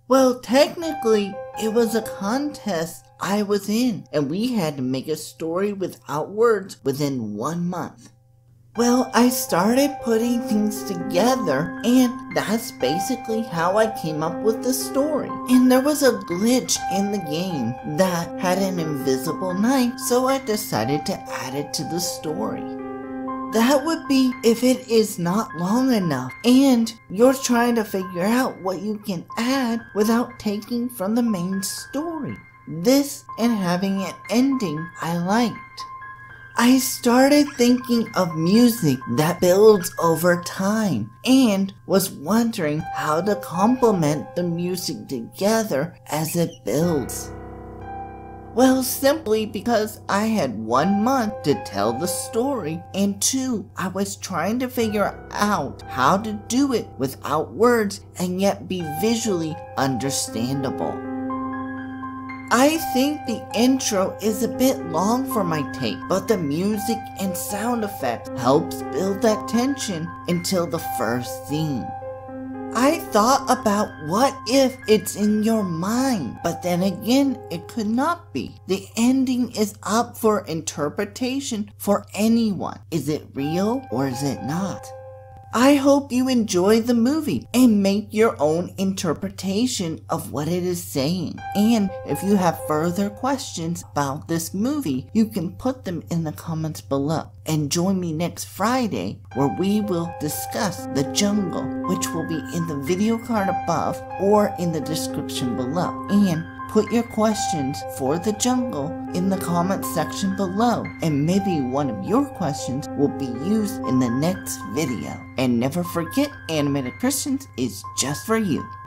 Well, technically, it was a contest I was in, and we had to make a story without words within 1 month. Well, I started putting things together, and that's basically how I came up with the story. And there was a glitch in the game that had an invisible knife, so I decided to add it to the story. That would be if it is not long enough and you're trying to figure out what you can add without taking from the main story. This and having an ending I liked. I started thinking of music that builds over time and was wondering how to complement the music together as it builds. Well, simply because I had 1 month to tell the story, and 2, I was trying to figure out how to do it without words and yet be visually understandable. I think the intro is a bit long for my take, but the music and sound effects helps build that tension until the first scene. I thought about what if it's in your mind, but then again, it could not be. The ending is up for interpretation for anyone. Is it real or is it not? I hope you enjoy the movie and make your own interpretation of what it is saying. And if you have further questions about this movie, you can put them in the comments below. And join me next Friday where we will discuss The Jungle, which will be in the video card above or in the description below. And put your questions for The Jungle in the comment section below, and maybe one of your questions will be used in the next video. And never forget, Animated Christians is just for you.